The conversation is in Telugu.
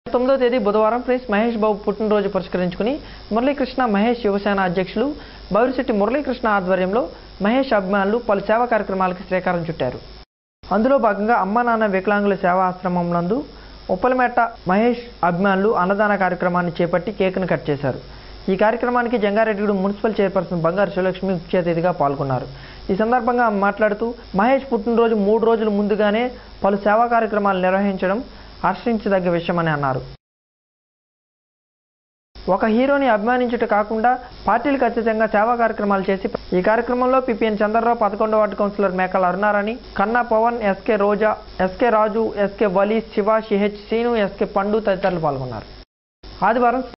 9వ తేదీ బుధవారం ప్రిన్స్ మహేష్ బాబు పుట్టినరోజు పురస్కరించుకుని మురళీకృష్ణ మహేష్ యువసేన అధ్యక్షులు బౌరిశెట్టి మురళీకృష్ణ ఆధ్వర్యంలో మహేష్ అభిమానులు పలు సేవా కార్యక్రమాలకు శ్రీకారం చుట్టారు. అందులో భాగంగా అమ్మా నాన్న వికలాంగుల సేవా ఆశ్రమం నందు ఉప్పలమేట మహేష్ అభిమానులు అన్నదాన కార్యక్రమాన్ని చేపట్టి కేక్ను కట్ చేశారు. ఈ కార్యక్రమానికి జంగారెడ్డిగూడెం మున్సిపల్ చైర్పర్సన్ బంగారు శివలక్ష్మి ముఖ్య అతిథిగా పాల్గొన్నారు. ఈ సందర్భంగా మాట్లాడుతూ మహేష్ పుట్టినరోజు 3 రోజుల ముందుగానే పలు సేవా కార్యక్రమాలు నిర్వహించడం హర్షించదగ్గ విషయమని అన్నారు. ఒక హీరోని అభిమానించుట కాకుండా పార్టీలకు అతీతంగా సేవా కార్యక్రమాలు చేసి ఈ కార్యక్రమంలో పిపిఎన్ చంద్రరావు, 11వ ward councillor Mekala Arunarani, Kanna Pawan, SK Roja, SK Raju, SK Vali, Siva, CH Srinu, SK Pandu తదితరులు పాల్గొన్నారు. ఆదివారం